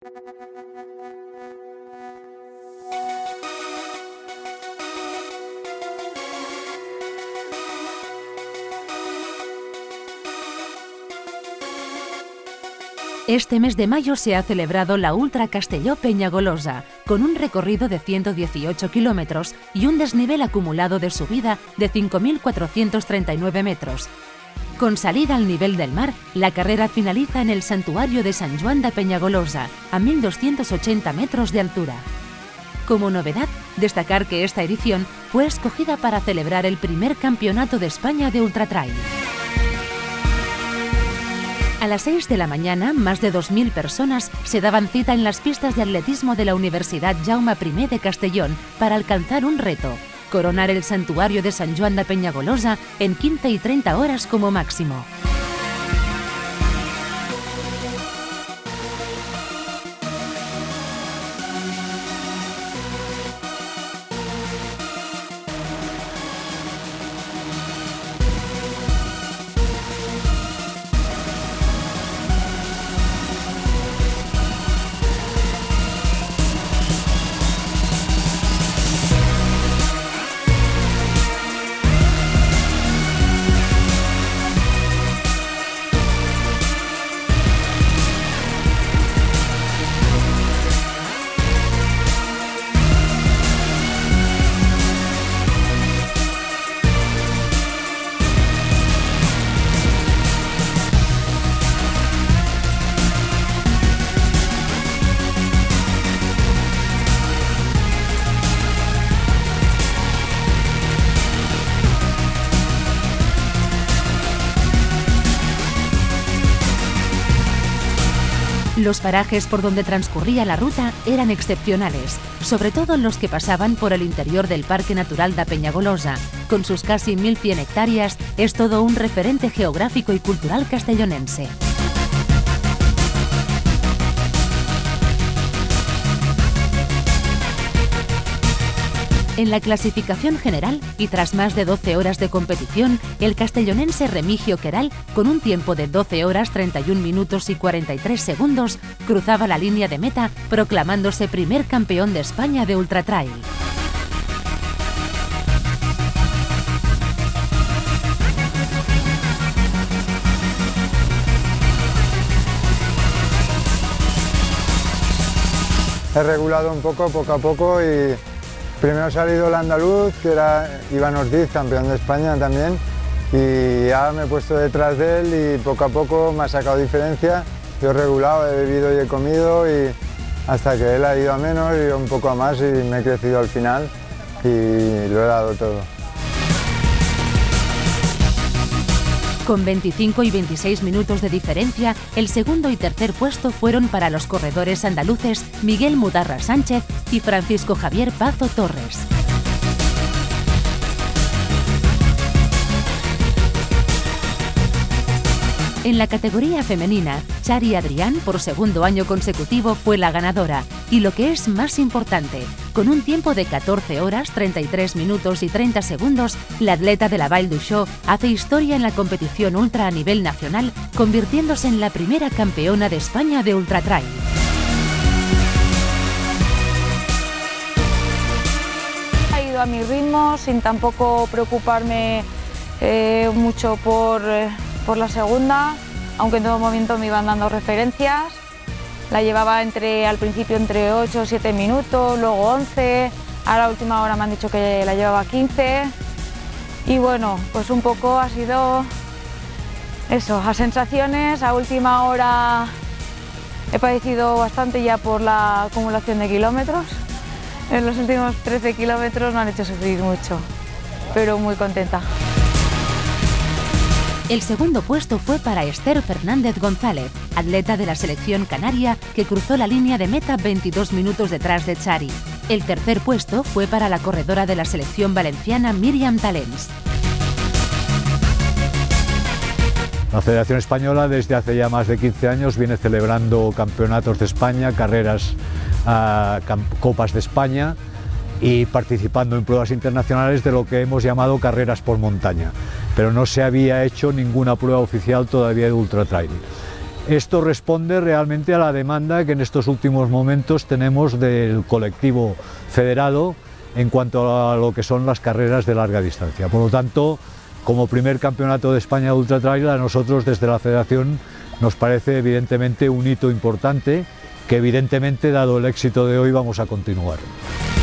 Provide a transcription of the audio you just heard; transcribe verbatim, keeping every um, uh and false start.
Este mes de mayo se ha celebrado la Ultra Castelló-Peñagolosa, con un recorrido de ciento dieciocho kilómetros y un desnivel acumulado de subida de cinco mil cuatrocientos treinta y nueve metros. Con salida al nivel del mar, la carrera finaliza en el santuario de San Juan de Peñagolosa, a mil doscientos ochenta metros de altura. Como novedad, destacar que esta edición fue escogida para celebrar el primer campeonato de España de ultratrail. A las seis de la mañana, más de dos mil personas se daban cita en las pistas de atletismo de la Universidad Jaume I de Castellón para alcanzar un reto: coronar el santuario de San Juan de Peñagolosa en quince y treinta horas como máximo. Los parajes por donde transcurría la ruta eran excepcionales, sobre todo los que pasaban por el interior del Parque Natural de Peñagolosa. Con sus casi mil cien hectáreas, es todo un referente geográfico y cultural castellonense. En la clasificación general, y tras más de doce horas de competición, el castellonense Remigio Queral, con un tiempo de doce horas treinta y un minutos y cuarenta y tres segundos, cruzaba la línea de meta, proclamándose primer campeón de España de ultratrail. He regulado un poco, poco a poco, y primero ha salido el andaluz, que era Iván Ortiz, campeón de España también, y ya me he puesto detrás de él y poco a poco me ha sacado diferencia. Yo he regulado, he bebido y he comido, y hasta que él ha ido a menos y yo un poco a más, y me he crecido al final y lo he dado todo. Con veinticinco y veintiséis minutos de diferencia, el segundo y tercer puesto fueron para los corredores andaluces Miguel Mudarra Sánchez y Francisco Javier Pazo Torres. En la categoría femenina, Chari Adrián, por segundo año consecutivo, fue la ganadora. Y lo que es más importante, con un tiempo de catorce horas, treinta y tres minutos y treinta segundos, la atleta de la Vall d'Uixó hace historia en la competición ultra a nivel nacional, convirtiéndose en la primera campeona de España de ultratrail. He ido a mi ritmo, sin tampoco preocuparme eh, mucho por... Eh, por la segunda, aunque en todo momento me iban dando referencias. La llevaba entre, al principio entre ocho o siete minutos, luego once, ahora a última hora me han dicho que la llevaba quince. Y bueno, pues un poco ha sido eso, a sensaciones. A última hora he padecido bastante ya por la acumulación de kilómetros. En los últimos trece kilómetros me han hecho sufrir mucho, pero muy contenta. El segundo puesto fue para Esther Fernández González, atleta de la selección canaria, que cruzó la línea de meta veintidós minutos detrás de Chari. El tercer puesto fue para la corredora de la selección valenciana Míriam Talens. La Federación Española desde hace ya más de quince años viene celebrando campeonatos de España, carreras, uh, copas de España, y participando en pruebas internacionales de lo que hemos llamado carreras por montaña, pero no se había hecho ninguna prueba oficial todavía de ultratrail. Esto responde realmente a la demanda que en estos últimos momentos tenemos del colectivo federado en cuanto a lo que son las carreras de larga distancia. Por lo tanto, como primer campeonato de España de Ultra Trail, a nosotros desde la Federación nos parece evidentemente un hito importante que evidentemente, dado el éxito de hoy, vamos a continuar.